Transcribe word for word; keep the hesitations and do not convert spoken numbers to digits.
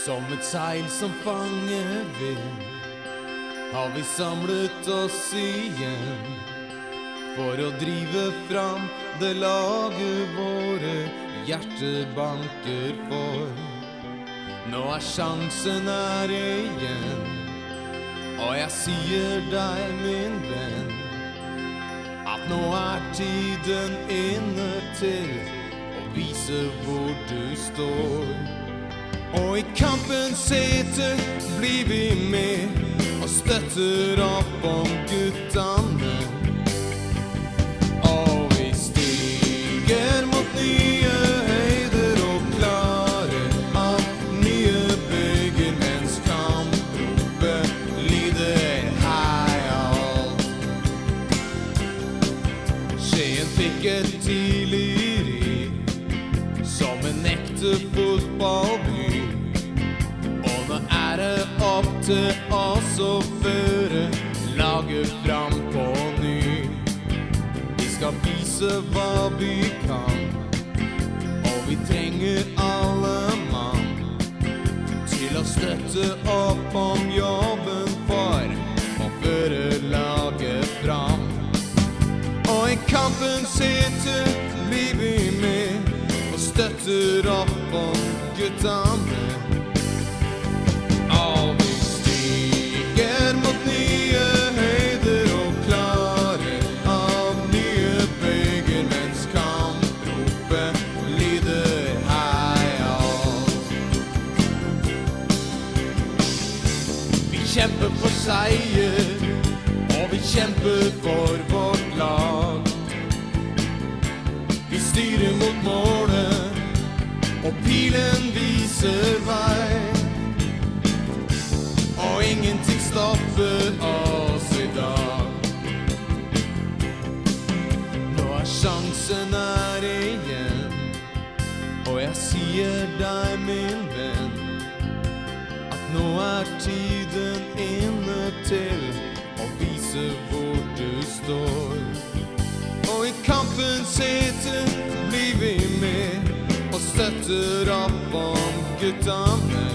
Som et seil som fanger vind, har vi samlet oss igjen for å drive fram det laget våre hjerter banker for. Nå er sjansen her igjen, og jeg sier deg, min venn, at nå er tiden inne til å vise hvor du står. Og i kampens hete blir vi med og støtter opp om guttene. Og vi stiger mot nye høyder og klarer av nye bygger, mens kampropet lyder heia alt. Skien fikk et tidlig ri som en ekte fotballby. Er det opp til oss å føre laget fram på ny. Vi skal vise hva vi kan, og vi trenger alle mann til å støtte opp om jobben for å føre laget fram. Og i kampens hete blir vi med og støtter opp om guttene. Vi kjemper for seier, og vi kjemper for vårt lag. Vi styrer mot målet, og pilen viser vei. Og ingenting stopper oss i dag. Nå er sjansen her igjen, og jeg sier deg, min venn, nå er tiden inne til å vise hvor du står. Og i kampens hete blir vi med og støtter opp om guttene.